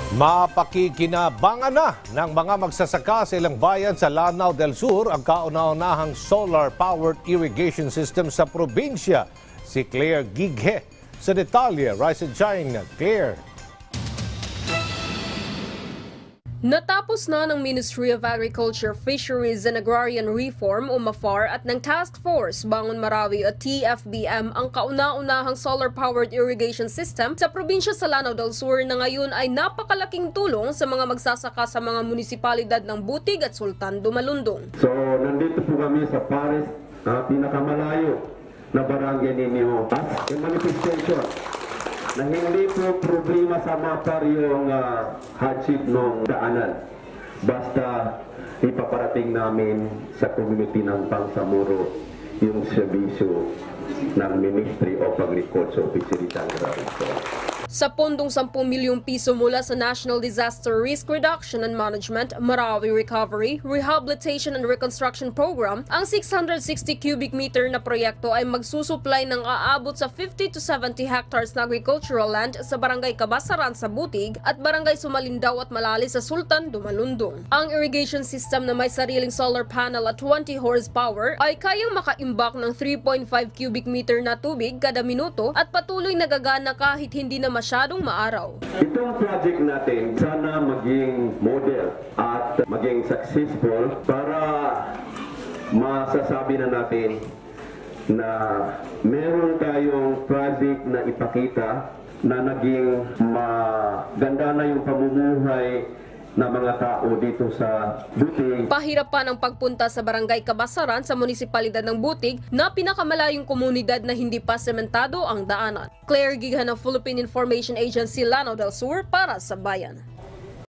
Mapakikinabangan na ng mga magsasaka sa ilang bayan sa Lanao del Sur ang kauna-unahang solar-powered irrigation system sa probinsya. Si Claire Gighe sa detalye. Rise and shine, Claire. Natapos na ng Ministry of Agriculture, Fisheries and Agrarian Reform o MAFAR at ng Task Force Bangon Marawi o TFBM ang kauna-unahang solar-powered irrigation system sa probinsya sa Lanao del Sur na ngayon ay napakalaking tulong sa mga magsasaka sa mga munisipalidad ng Butig at Sultan Dumalundong. So, nandito po kami sa Paris, pinakamalayo na barangay ninyo as a manifestation na hindi po problema sa MAFAR yung hardship ng daanan. Basta ipaparating namin sa community ng Bangsamoro yung serbisyo ng Ministry of Agriculture, Fisheries and Agrarian. Sa pondong 10 milyong piso mula sa National Disaster Risk Reduction and Management, Marawi Recovery, Rehabilitation and Reconstruction Program, ang 660 cubic meter na proyekto ay magsusupply ng aabot sa 50 to 70 hectares na agricultural land sa Barangay Kabasaran sa Butig at Barangay Sumalindaw at Malali sa Sultan Dumalundong. Ang irrigation system na may sariling solar panel at 20 horsepower ay kayang makaimbak ng 3.5 cubic meter na tubig kada minuto at patuloy nagagana kahit hindi na masyadong maaraw. Itong project natin sana maging model at maging successful para masasabi na natin na meron tayong project na ipakita na naging maganda na yung pamumuhay ng mga tao dito sa Butig. Pahirap pa ng pagpunta sa Barangay Kabasaran sa munisipalidad ng Butig na pinakamalayong komunidad na hindi pa sementado ang daanan. Claire Gighe ng Philippine Information Agency, Lanao del Sur para sa Bayan.